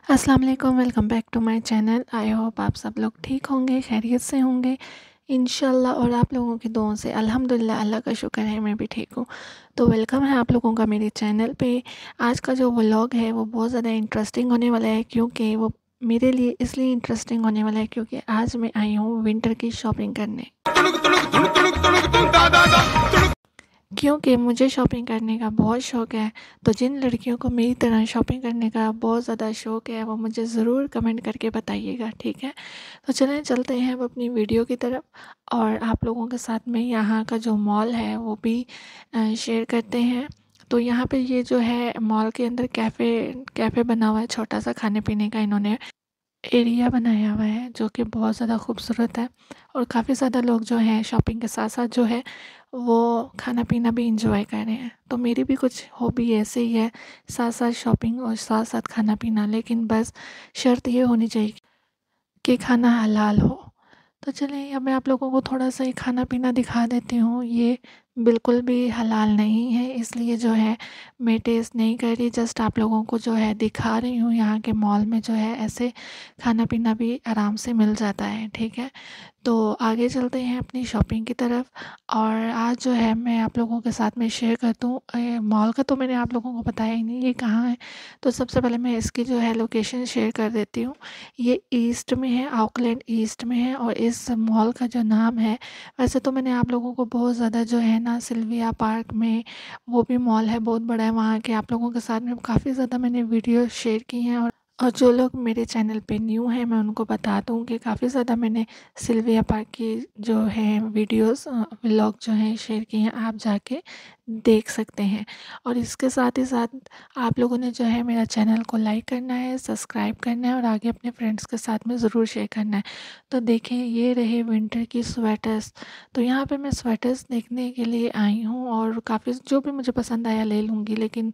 अस्सलाम वालेकुम, welcome back to my channel. I hope आप सब लोग ठीक होंगे, खैरियत से होंगे इंशाल्लाह। और आप लोगों की दुआओं से अल्हम्दुलिल्लाह, अल्लाह का शुक्र है मैं भी ठीक हूँ। तो वेलकम है आप लोगों का मेरे चैनल पे। आज का जो व्लॉग है वो बहुत ज़्यादा इंटरेस्टिंग होने वाला है, क्योंकि वो मेरे लिए इसलिए इंटरेस्टिंग होने वाला है क्योंकि आज मैं आई हूँ विंटर की शॉपिंग करने। क्योंकि मुझे शॉपिंग करने का बहुत शौक़ है। तो जिन लड़कियों को मेरी तरह शॉपिंग करने का बहुत ज़्यादा शौक़ है वो मुझे ज़रूर कमेंट करके बताइएगा, ठीक है। तो चलें चलते हैं अब अपनी वीडियो की तरफ, और आप लोगों के साथ में यहाँ का जो मॉल है वो भी शेयर करते हैं। तो यहाँ पे ये जो है मॉल के अंदर कैफ़े बना हुआ है, छोटा सा खाने पीने का इन्होंने एरिया बनाया हुआ है जो कि बहुत ज़्यादा खूबसूरत है। और काफ़ी ज़्यादा लोग जो हैं शॉपिंग के साथ साथ जो है वो खाना पीना भी इंजॉय कर रहे हैं। तो मेरी भी कुछ हॉबी ऐसे ही है, साथ साथ शॉपिंग और साथ साथ खाना पीना, लेकिन बस शर्त ये होनी चाहिए कि खाना हलाल हो। तो चलिए अब मैं आप लोगों को थोड़ा सा ये खाना पीना दिखा देती हूँ। ये बिल्कुल भी हलाल नहीं है, इसलिए जो है मैं टेस्ट नहीं कर रही, जस्ट आप लोगों को जो है दिखा रही हूँ। यहाँ के मॉल में जो है ऐसे खाना पीना भी आराम से मिल जाता है, ठीक है। तो आगे चलते हैं अपनी शॉपिंग की तरफ। और आज जो है मैं आप लोगों के साथ में शेयर करता हूँ, मॉल का तो मैंने आप लोगों को बताया ही नहीं ये कहाँ है। तो सबसे पहले मैं इसकी जो है लोकेशन शेयर कर देती हूँ। ये ईस्ट में है, ऑकलैंड ईस्ट में है। और इस मॉल का जो नाम है, वैसे तो मैंने आप लोगों को बहुत ज़्यादा जो है ना सिल्विया पार्क में वो भी मॉल है, बहुत बड़ा है वहाँ के, आप लोगों के साथ में काफ़ी ज़्यादा मैंने वीडियो शेयर की हैं। और जो लोग मेरे चैनल पे न्यू हैं मैं उनको बता दूँ कि काफ़ी ज़्यादा मैंने सिल्विया पार्क की जो है वीडियोस व्लॉग जो हैं शेयर किए हैं, आप जाके देख सकते हैं। और इसके साथ ही साथ आप लोगों ने जो है मेरा चैनल को लाइक करना है, सब्सक्राइब करना है और आगे अपने फ्रेंड्स के साथ में ज़रूर शेयर करना है। तो देखें ये रहे विंटर की स्वेटर्स। तो यहाँ पे मैं स्वेटर्स देखने के लिए आई हूँ और काफ़ी जो भी मुझे पसंद आया ले लूँगी, लेकिन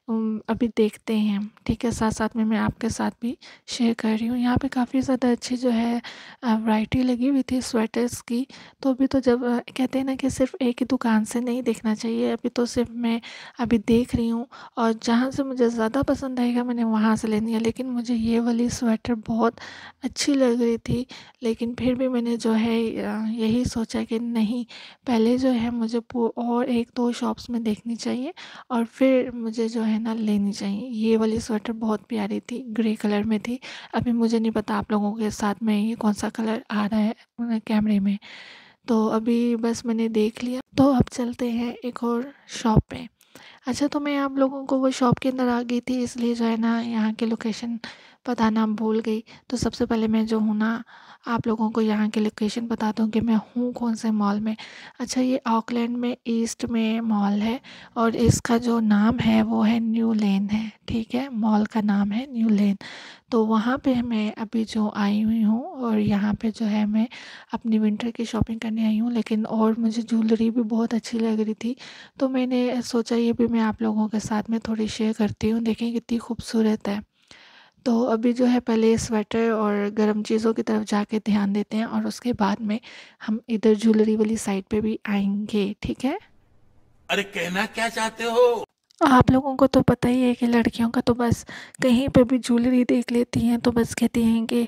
अभी देखते हैं, ठीक है। साथ साथ में मैं आपके साथ भी शेयर कर रही हूँ। यहाँ पे काफ़ी ज़्यादा अच्छी जो है वैरायटी लगी हुई थी स्वेटर्स की। तो अभी तो जब कहते हैं ना कि सिर्फ एक ही दुकान से नहीं देखना चाहिए, अभी तो सिर्फ मैं अभी देख रही हूँ और जहाँ से मुझे ज़्यादा पसंद आएगा मैंने वहाँ से लेनी है। लेकिन मुझे ये वाली स्वेटर बहुत अच्छी लग रही थी, लेकिन फिर भी मैंने जो है यही सोचा कि नहीं, पहले जो है मुझे और एक दो शॉप्स में देखनी चाहिए और फिर मुझे जो है ना लेनी चाहिए। ये वाली स्वेटर बहुत प्यारी थी, ग्रे कलर में थी। अभी मुझे नहीं पता आप लोगों के साथ में ये कौन सा कलर आ रहा है कैमरे में। तो अभी बस मैंने देख लिया, तो अब चलते हैं एक और शॉप पे। अच्छा, तो मैं आप लोगों को वो शॉप के अंदर आ गई थी, इसलिए जो है ना यहाँ की लोकेशन बताना भूल गई। तो सबसे पहले मैं जो हूँ ना आप लोगों को यहाँ की लोकेशन बताता हूँ कि मैं हूँ कौन से मॉल में। अच्छा, ये ऑकलैंड में ईस्ट में मॉल है और इसका जो नाम है वो है न्यू लेन है, ठीक है। मॉल का नाम है न्यू लेन। तो वहाँ पे मैं अभी जो आई हुई हूँ और यहाँ पे जो है मैं अपनी विंटर की शॉपिंग करने आई हूँ। लेकिन और मुझे ज्वेलरी भी बहुत अच्छी लग रही थी, तो मैंने सोचा ये भी मैं आप लोगों के साथ में थोड़ी शेयर करती हूँ, देखें कितनी खूबसूरत है। तो अभी जो है पहले स्वेटर और गर्म चीज़ों की तरफ जाके ध्यान देते हैं और उसके बाद में हम इधर ज्वेलरी वाली साइड पे भी आएंगे, ठीक है। अरे कहना क्या चाहते हो? आप लोगों को तो पता ही है कि लड़कियों का तो बस कहीं पे भी ज्वेलरी देख लेती हैं तो बस कहती हैं कि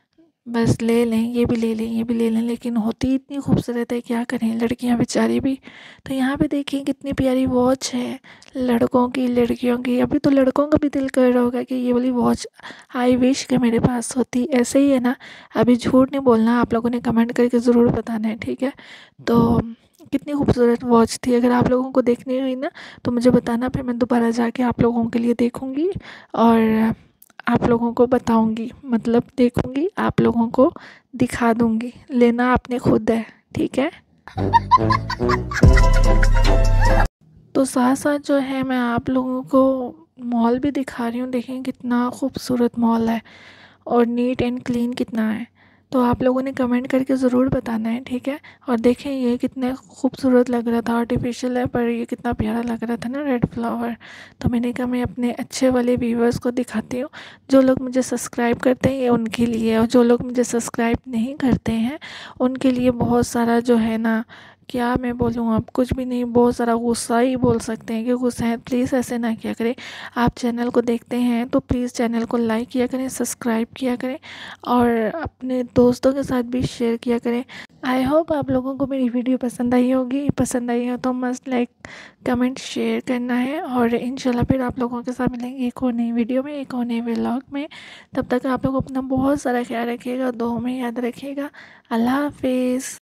बस ले लें, ये भी ले लें, ये भी ले लें, लेकिन होती इतनी खूबसूरत है, क्या करें लड़कियां बेचारी भी। तो यहाँ पे देखिए कितनी प्यारी वॉच है, लड़कों की लड़कियों की। अभी तो लड़कों का भी दिल कर रहा होगा कि ये वाली वॉच आई विश के मेरे पास होती, ऐसे ही है ना। अभी झूठ नहीं बोलना, आप लोगों ने कमेंट करके ज़रूर बताना है, ठीक है। तो कितनी खूबसूरत वॉच थी, अगर आप लोगों को देखनी हुई ना तो मुझे बताना, फिर मैं दोबारा जाके आप लोगों के लिए देखूँगी और आप लोगों को बताऊंगी, मतलब देखूंगी, आप लोगों को दिखा दूंगी, लेना आपने खुद है, ठीक है। तो साथ साथ जो है मैं आप लोगों को मॉल भी दिखा रही हूँ, देखें कितना खूबसूरत मॉल है और नीट एंड क्लीन कितना है। तो आप लोगों ने कमेंट करके ज़रूर बताना है, ठीक है। और देखें ये कितना खूबसूरत लग रहा था, आर्टिफिशियल है पर ये कितना प्यारा लग रहा था ना, रेड फ्लावर। तो मैंने कहा मैं अपने अच्छे वाले व्यूवर्स को दिखाती हूँ। जो लोग मुझे सब्सक्राइब करते हैं ये उनके लिए, और जो लोग मुझे सब्सक्राइब नहीं करते हैं उनके लिए बहुत सारा जो है ना क्या मैं बोलूँ, अब कुछ भी नहीं, बहुत सारा गुस्सा ही बोल सकते हैं कि गुस्सा है। प्लीज़ ऐसे ना किया करें। आप चैनल को देखते हैं तो प्लीज़ चैनल को लाइक किया करें, सब्सक्राइब किया करें और अपने दोस्तों के साथ भी शेयर किया करें। आई होप आप लोगों को मेरी वीडियो पसंद आई होगी। पसंद आई हो तो मस्ट लाइक, कमेंट, शेयर करना है और इंशाल्लाह फिर आप लोगों के साथ मिलेंगे एक और नई वीडियो में, एक और नए व्लॉग में। तब तक आप लोग अपना बहुत सारा ख्याल रखिएगा, दुआओं में याद रखिएगा। अल्लाह हाफिज़।